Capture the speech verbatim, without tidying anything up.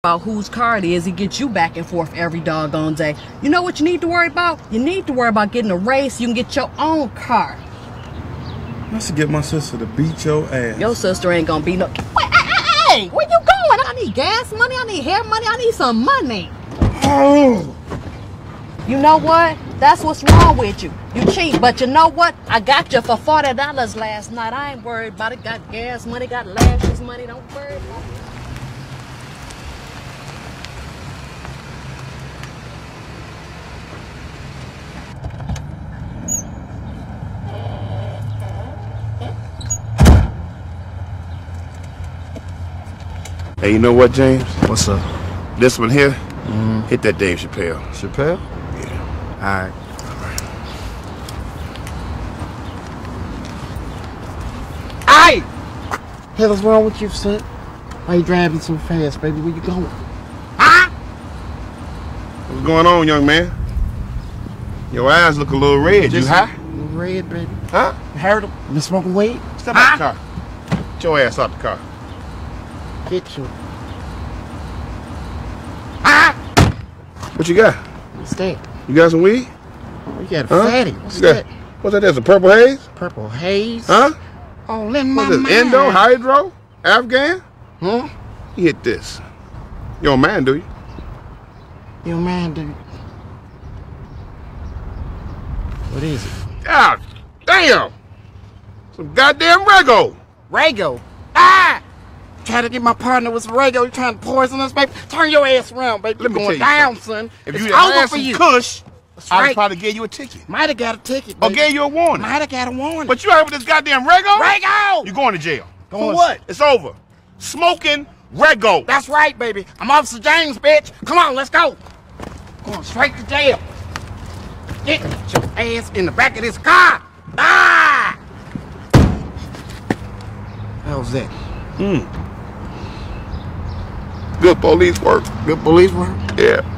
about whose car it is, he gets you back and forth every doggone day. You know what you need to worry about? You need to worry about getting a raise so you can get your own car. I should get my sister to beat your ass. Your sister ain't gonna be no... Wait, hey, hey, hey, where you going? I need gas money, I need hair money, I need some money. Oh! You know what? That's what's wrong with you. You cheat, but you know what? I got you for forty dollars last night. I ain't worried about it. Got gas money, got lashes money. Don't worry about it. Hey, you know what, James? What's up? This one here, Mm-hmm. hit that Dave Chappelle. Chappelle? Yeah. All right. Hey! Hell is wrong with you, son? Why you driving so fast, baby? Where you going? Huh? What's going on, young man? Your eyes look a little red. Just you high? Red, baby. Huh? You heard him? You been smoking weed? Step out the car. Get your ass out the car. Get you. What you got? What's that? You got some weed? You got a Huh? fatty. What's You got- that? What's that? That's a purple haze? Purple haze? Huh? All in my What's this? mind. Endo, hydro, Afghan? Huh? You hit this. You don't mind, do you? Your man, dude. What is it? God damn! Some goddamn Rego. Rago. Ah! Trying to get my partner with some Rago. You trying to poison us, baby? Turn your ass around, baby. Let me You're going tell you down, something. son. If It's you over had for some you. Kush, That's I'd right. probably gave you a ticket. Might have got a ticket, Or baby. gave you a warning. Might have got a warning. But you out with this goddamn Rego? Rago! You're going to jail. For For what? what? It's over. Smoking Rego. That's right, baby. I'm Officer James, bitch. Come on, let's go. Going straight to jail. Get your ass in the back of this car. Ah! How's that? Mm. Good police work. Good police work? Yeah.